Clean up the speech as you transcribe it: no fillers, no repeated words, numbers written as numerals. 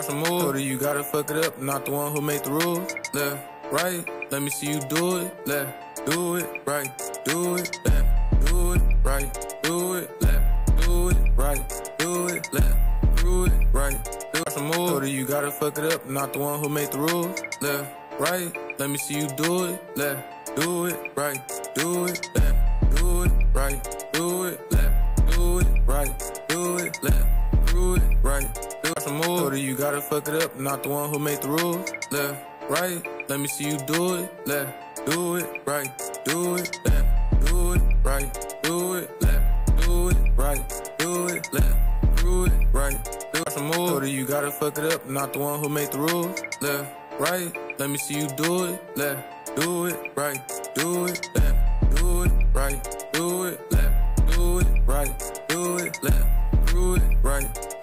some move. Or you gotta fuck it up, not the one who made the rules. Left, right, let me see you do it. Left, do it, right, do it, left, do it, right, do it, left, do it, right, do it, left, do it, right, do some move. Or you gotta fuck it up, not the one who made the rules. Left, right, let me see you do it. Left, do it, right, do it, left, do it, right, do it, left, do it, right, do it, left, do it, right, do some move. Or you gotta fuck it up, not the one who made the rules. Left, right, let me see you do it. Left, do it, right, do it, left, do it, right, do it, left, do it, right, do it, left, do it, right, do some move. Or you gotta fuck it up, not the one who made the rules. Left, right, let me see you do it. Left, do it, right, do it, left, do it, right, do it, left, do it, right, do it, left, do it, right.